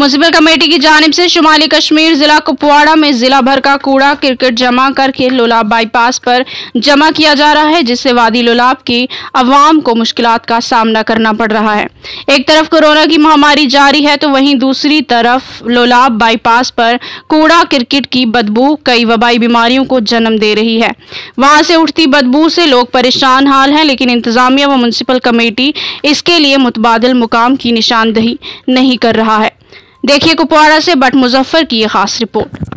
Municipal committee की जानिब से शुमाली कश्मीर जिला कुपवाड़ा में जिला भर का कूड़ा क्रिकेट जमा करके लोलाब बाईपास पर जमा किया जा रहा है, जिससे वादी लोलाब की अवाम को मुश्किलात का सामना करना पड़ रहा है। एक तरफ कोरोना की महामारी जारी है तो वहीं दूसरी तरफ लोलाब बाईपास पर कूड़ा क्रिकेट की बदबू कई वबाई बीमारियों को जन्म दे रही है। वहां से उठती बदबू से लोग परेशान हाल हैं, लेकिन इंतजामिया व म्युनिसिपल कमेटी इसके लिए मुतबादिल मुकाम की निशानदही नहीं कर रहा है। देखिए कुपवाड़ा से बट मुजफ्फर की ये खास रिपोर्ट।